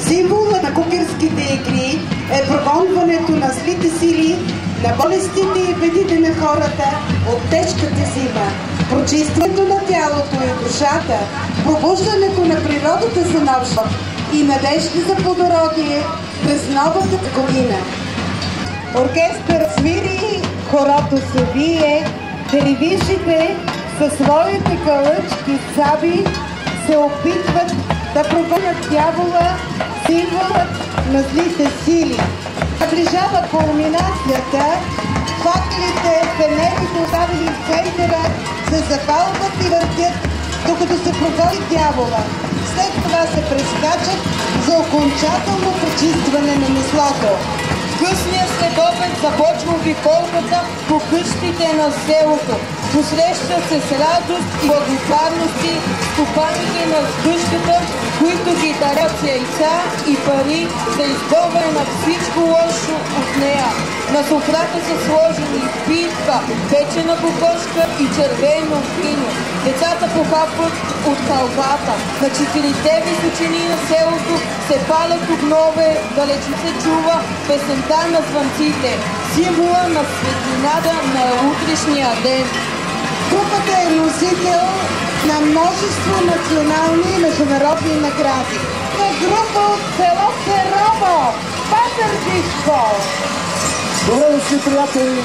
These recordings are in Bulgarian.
Символът на кукерските игри е прогонването на злите сили, на болестите и бедите на хората от тежката зима, прочистването на тялото и душата, пробуждането на природата за нов живот и надежда за плодородие през новата година. Оркестърът свири, хорото се вие, дервишите със своите калъчки саби се опитват да прогонят дявола, символът на злите сили. Наближава кулминацията, факлите, фенерите, оставили в центъра, се запалват и въртят, докато се прогони дявола. След това се прескачат за окончателно пречистване на мислото. В късния следобед започва обиколката по къщите на селото. Посрещат се с радост и благодарности стопаните на къщата, които ги дарят с яйца и пари за изгонване на всичко лошо от нея. На софрата са сложени питка, печена кокошка и червено вино. Децата похапват от халвата. На четирите височини на селото се палят огнове, далеч се чува песента на звънците, символа на светлината на утрешния ден. Групата е носител на множество национални и международни награди. Е група от село Серово, Пазарджишко. Добре дошли, приятели!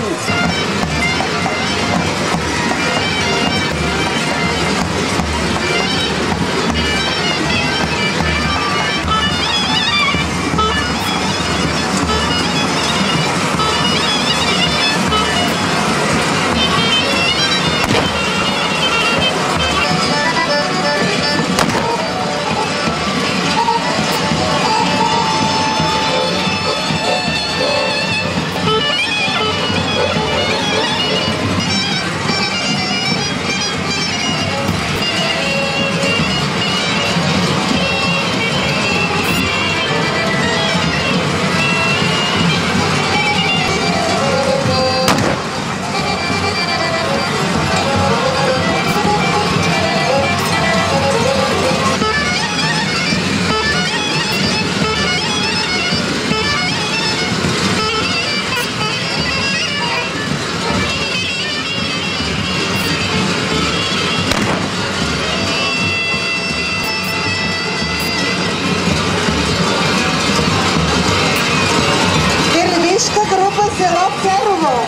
Група село Серово.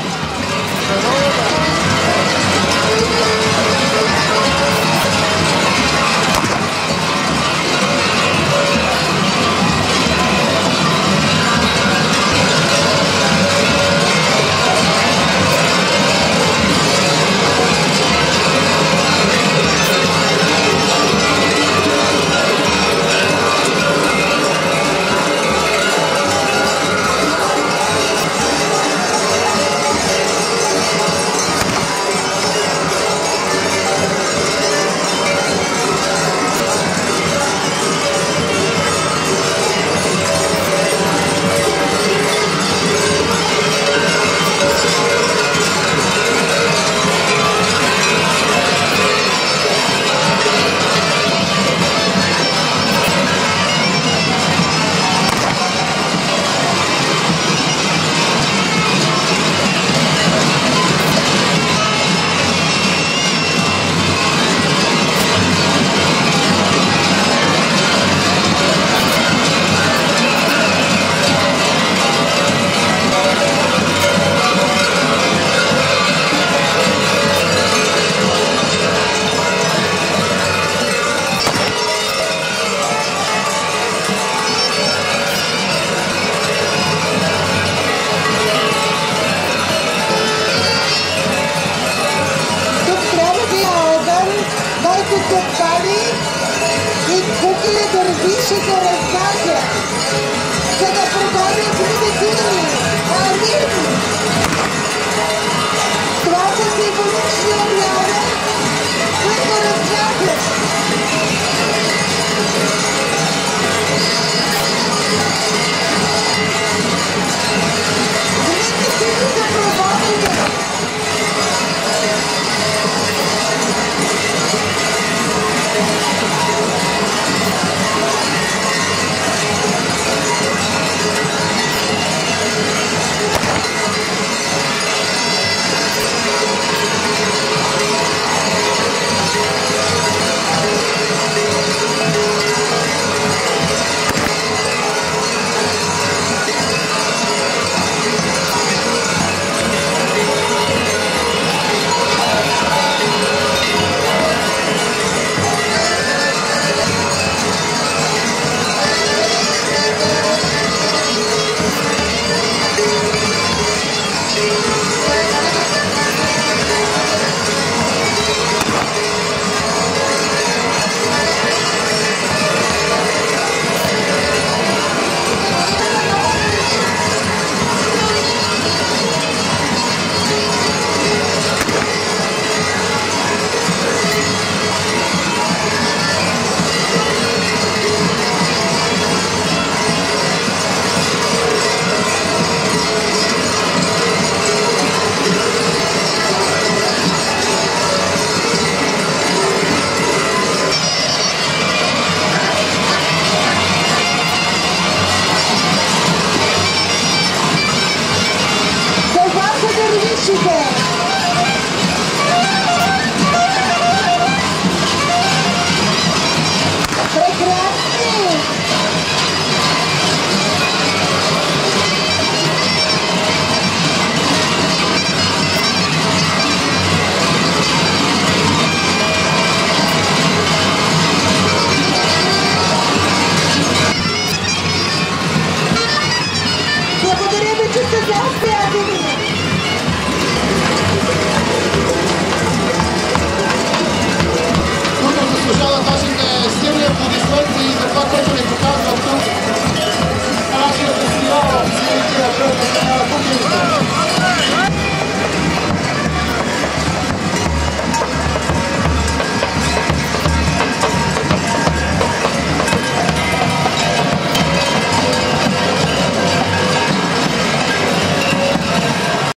който се пали и кукли дървиши да разкаже.